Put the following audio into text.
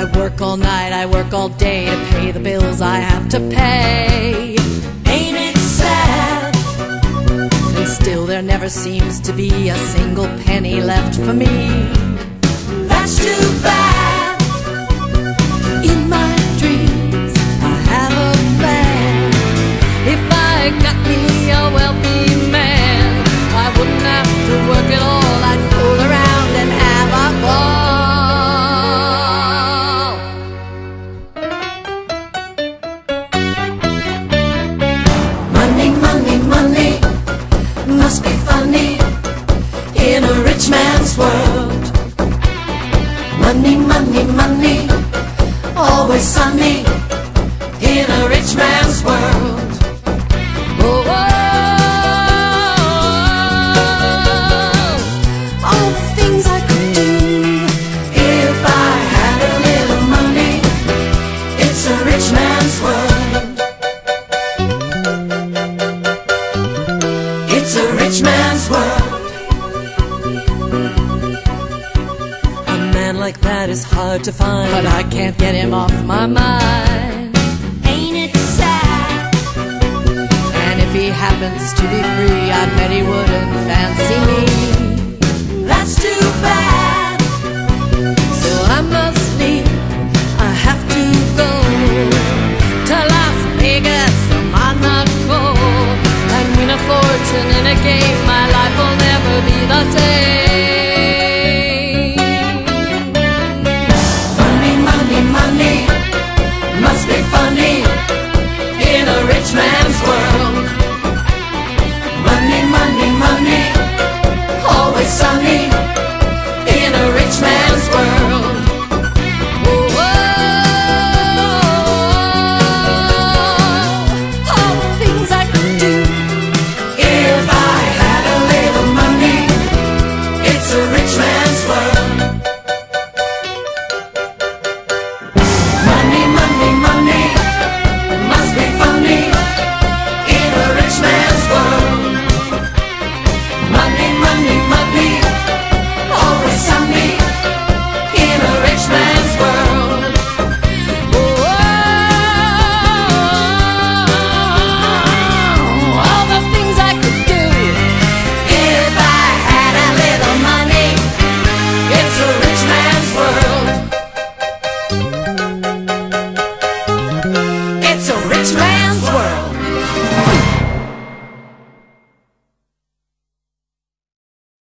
I work all night, I work all day to pay the bills I have to pay. Ain't it sad? And still there never seems to be a single penny left for me. That's too bad. In my dreams I have a plan. If I got me a wealthy man, I wouldn't have to work at all. I'd fool around and have a ball. Money, money, money must be funny in a rich man's world. Money, money, money, always sunny in a rich man's world. Oh, oh. All the things I could do If I had a little money, it's a rich man's world. It's a rich man's world. A man like that is hard to find, but I can't get him off my mind. Ain't it sad? And if he happens to be free, I bet he wouldn't fancy me. That's too bad. So I must leave, I have to go to Las Vegas, Monaco, and win a fortune in a game